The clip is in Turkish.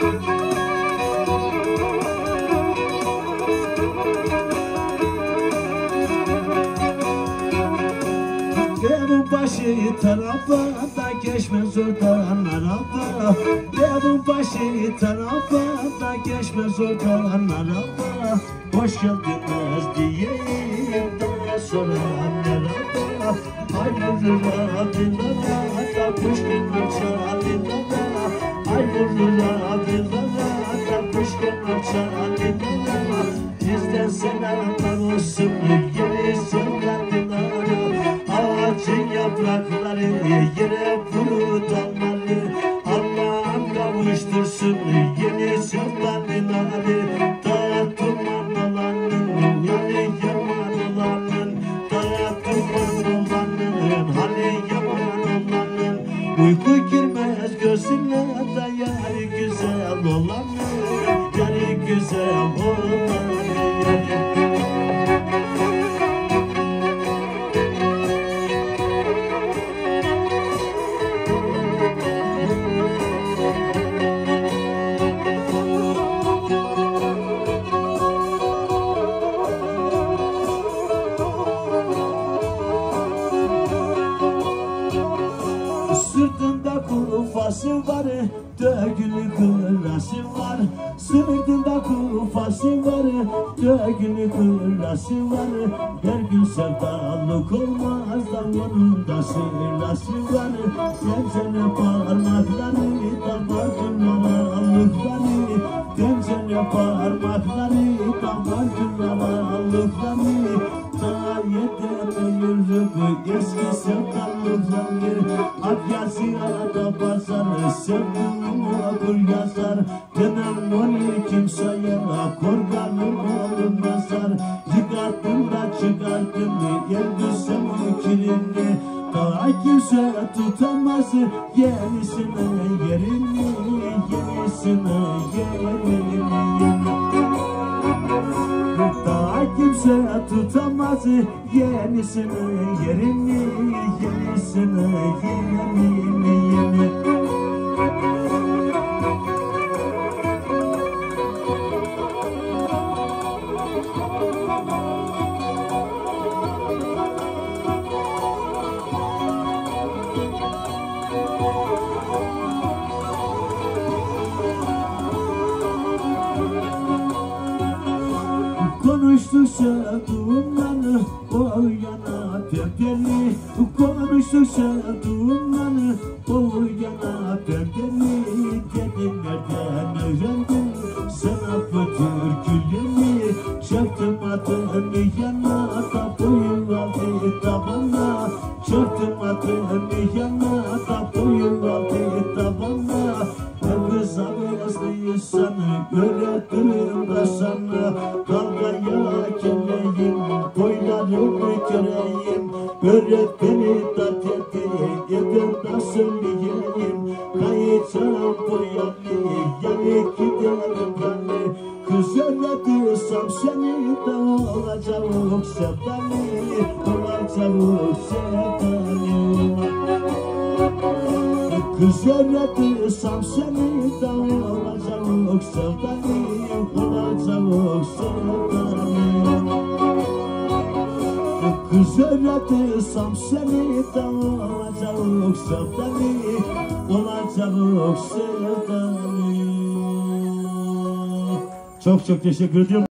Devin başı tarafa da geçmez oradan araba. Devin başı tarafa da geçmez oradan araba. Hoş geldiniz diyeyim de soran merhaba. Ay vurur adilere da kuşkin açar adilere. Ay vurur adilere da kuşkin açar adilere. Bizden selamlar olsun yeni sevgililer. Ağacın yaprakları yere vurur dalları. Allah'ım kavuştursun yeni sevgilileri. Dağıt duman olanın yani yaman olanın. Dağıt duman olanın hani yaman olanın. Uyku girmez gözüne de yarı güzel olanın. Yarı güzel olanın. Sırtında kufası var, dögülü kırası var. Sırtında kufası var, dögülü kırası var. Her gün sevdalık olmaz da onun da sırası var. Temzene parmakları, damar dünyalıkları. Temzene parmakları, damar dünyalıkları. Daha yeter yürü bu eski sevdalıkları. Ak yazıya pazarı sevdiğim okur yazar. Dönem onu kimseye korkanım olmazlar. Yıkarttım da çıkarttım elbisem kirini. Daha kimse tutamaz yenisine yerini. Yenisine yerini. Daha kimse tutamaz yenisini yerini, yenisini yerini. Konuştuk sevduğumdan o yana perdeli. Konuştuk sevduğumdan o yana perdeli. Dedim nereden öğrendin sana bu türküleri. Çaktım adını yana da boyu aldı tabana. Çaktım adını yana da boyu aldı tabana. Kız ağızlıysan öğretirim da sana. Kavgaya geleyim, boylarımı göreyim. Öğret beni da dedi, yedir da söyleyeyim. Kayacağım boyalı, yani giderim kanlı. Kız öğretirsem seni de olacağım sevdalı. Olacağım sevdalı. Kız öğretirsem seni de olacağım sevdalı. Olacağım sevdalı. Kız öğretirsem seni de olacağım sevdalı. Olacağım sevdalı. Çok teşekkür ediyorum.